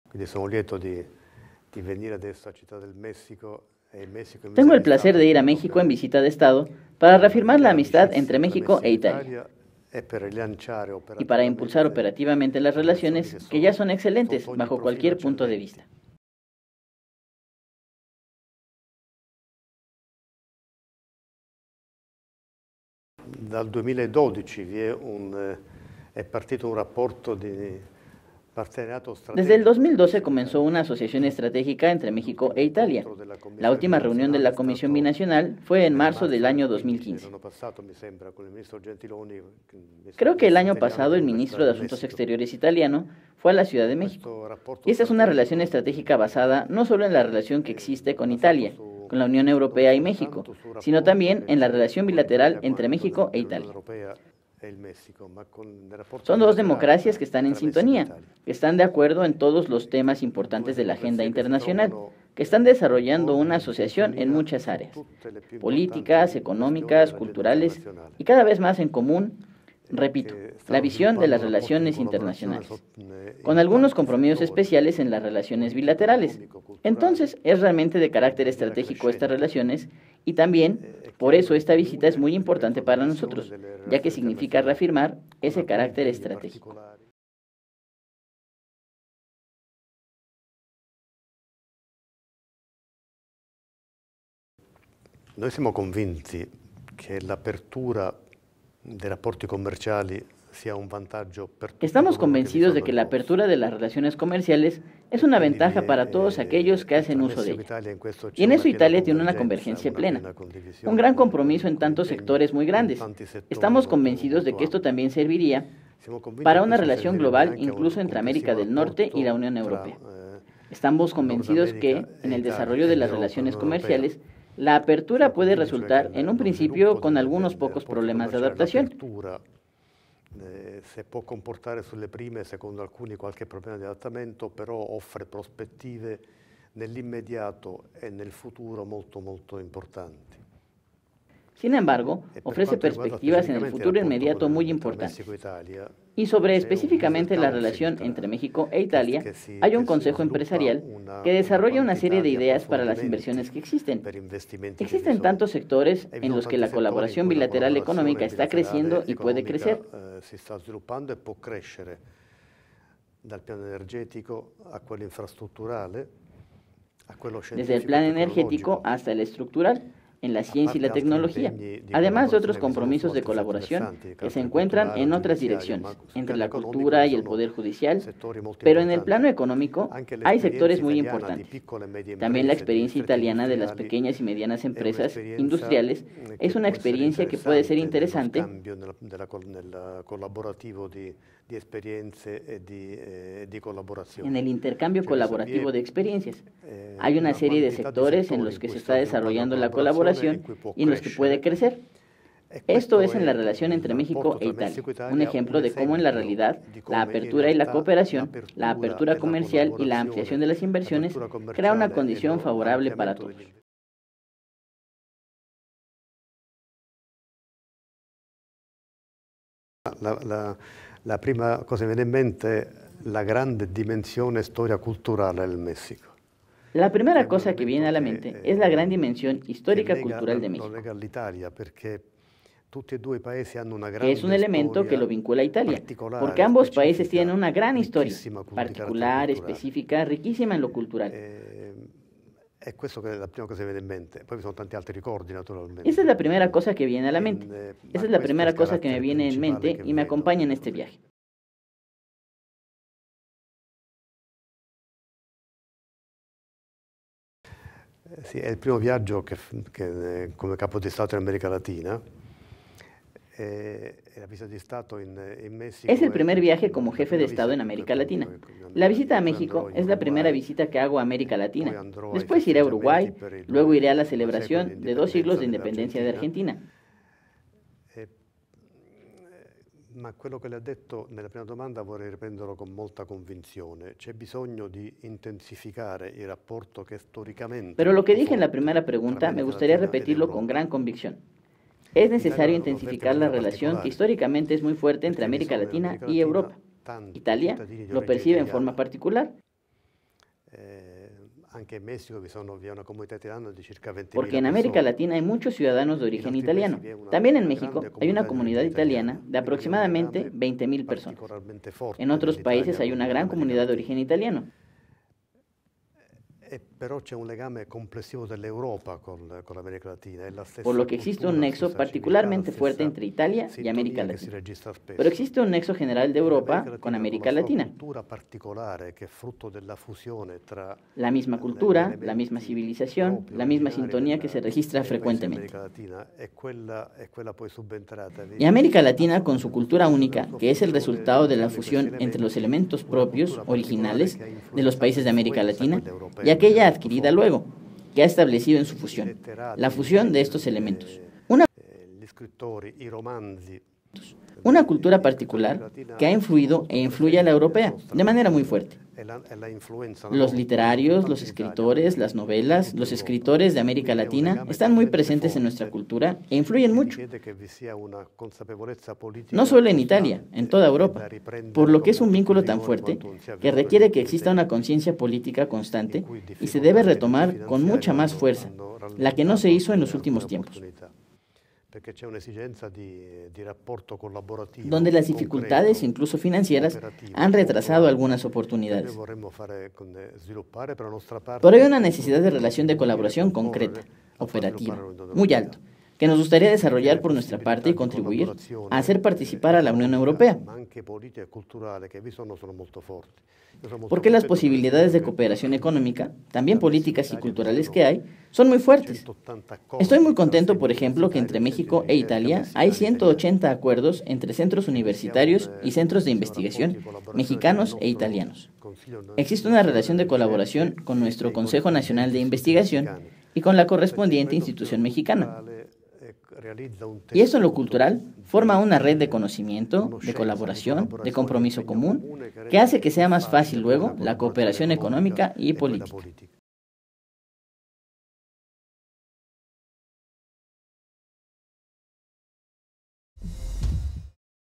Quindi sono lieto di venire adesso a Città del Messico. Tengo el placer de ir a México en visita de Estado para reafirmar la amistad entre México e Italia y para impulsar operativamente las relaciones que ya son excelentes bajo cualquier punto de vista. Dal 2012 è partito un rapporto di partenariato strategico. Desde el 2012 comenzó una asociación estratégica entre México e Italia. La última reunión de la Comisión Binacional fue en marzo del año 2015. Creo que el año pasado el ministro de Asuntos Exteriores italiano fue a la Ciudad de México. Y esta es una relación estratégica basada no solo en la relación que existe con Italia, con la Unión Europea y México, sino también en la relación bilateral entre México e Italia. Son dos democracias que están en sintonía, que están de acuerdo en todos los temas importantes de la agenda internacional, que están desarrollando una asociación en muchas áreas, políticas, económicas, culturales, y cada vez más en común, repito, la visión de las relaciones internacionales, con algunos compromisos especiales en las relaciones bilaterales. Entonces, es realmente de carácter estratégico estas relaciones y también, por eso, esta visita es muy importante para nosotros, ya que significa reafirmar ese carácter estratégico. Noi siamo convinti che l'apertura dei rapporti commerciali sia un vantaggio per tutti. Estamos convencidos de que la apertura de las relaciones comerciales es una ventaja para todos aquellos que hacen uso de ella. Y en eso Italia tiene una convergencia plena, un gran compromiso en tantos sectores muy grandes. Estamos convencidos de que esto también serviría para una relación global incluso entre América del Norte y la Unión Europea. Estamos convencidos que, en el desarrollo de las relaciones comerciales, la apertura puede resultar, en un principio, con algunos pocos problemas de adaptación. Se può comportare sulle prime, secondo alcuni, qualche problema di adattamento, però offre prospettive nell'immediato e nel futuro molto importanti. Sin embargo, ofrece perspectivas en el futuro inmediato muy importantes. Y sobre específicamente la relación entre México e Italia, hay un consejo empresarial que desarrolla una serie de ideas para las inversiones que existen. Existen tantos sectores en los que la colaboración bilateral económica está creciendo y puede crecer. Si sta sviluppando e può crescere dal piano energetico a quello infrastrutturale, a quello scientifico. Desde el plan energético hasta el estructural, en la ciencia y la tecnología, además de otros compromisos de colaboración que se encuentran en otras direcciones, entre la cultura y el poder judicial, pero en el plano económico hay sectores muy importantes. También la experiencia italiana de las pequeñas y medianas empresas industriales es una experiencia que puede ser interesante en el intercambio colaborativo de experiencias. Hay una serie de sectores en los que se está desarrollando la colaboración y en los que puede crecer. Esto es en la relación entre México e Italia, un ejemplo de cómo en la realidad la apertura y la cooperación, la apertura comercial y la ampliación de las inversiones crea una condición favorable para todos. La prima cosa che viene in mente è la grande dimensione storia culturale del Messico. La primera cosa que viene a la mente es la gran dimensión histórica cultural de México, que es un elemento que lo vincula a Italia, porque ambos países tienen una gran historia, particular, específica, riquísima en lo cultural. E questa è la prima cosa che viene in mente. Poi vi sono tanti altri ricordi, naturalmente. Esa es la primera cosa que viene a la mente. Esa es la primera cosa que me viene en mente y me acompaña en este viaje. Sì, è il primo viaggio che come capo di Stato in America Latina. Es el primer viaje como jefe de Estado en América Latina. La visita a México es la primera visita que hago a América Latina. Después iré a Uruguay, luego iré a la celebración de 2 siglos de independencia de Argentina. Ma quello che le ha detto nella prima domanda vorrei riprenderlo con molta convinzione. C'è bisogno di intensificare il rapporto che storicamente... Pero lo que dije en la primera pregunta me gustaría repetirlo con gran convicción. Es necesario intensificar la relación que históricamente es muy fuerte entre América Latina y Europa. Italia lo percibe en forma particular. Porque en América Latina hay muchos ciudadanos de origen italiano. También en México hay una comunidad italiana de aproximadamente 20.000 personas. En otros países hay una gran comunidad de origen italiano. Por lo que existe un nexo particularmente fuerte entre Italia y América Latina. Pero existe un nexo general de Europa con América Latina. La misma cultura, la misma civilización, la misma sintonía que se registra frecuentemente. Y América Latina, con su cultura única, que es el resultado de la fusión entre los elementos propios, originales, de los países de América Latina, y aquella adquirida luego, que ha establecido en su fusión, la fusión de estos elementos. Una cultura particular que ha influido e influye a la europea de manera muy fuerte. Los literarios, los escritores, las novelas, los escritores de América Latina están muy presentes en nuestra cultura e influyen mucho. No solo en Italia, en toda Europa, por lo que es un vínculo tan fuerte que requiere que exista una conciencia política constante y se debe retomar con mucha más fuerza, la que no se hizo en los últimos tiempos, donde las dificultades, incluso financieras, han retrasado algunas oportunidades. Pero hay una necesidad de relación de colaboración concreta, operativa, muy alto, que nos gustaría desarrollar por nuestra parte y contribuir a hacer participar a la Unión Europea. Porque las posibilidades de cooperación económica, también políticas y culturales que hay, son muy fuertes. Estoy muy contento, por ejemplo, que entre México e Italia hay 180 acuerdos entre centros universitarios y centros de investigación mexicanos e italianos. Existe una relación de colaboración con nuestro Consejo Nacional de Investigación y con la correspondiente institución mexicana. Y esto en lo cultural forma una red de conocimiento, de colaboración, de compromiso común, que hace que sea más fácil luego la cooperación económica y política.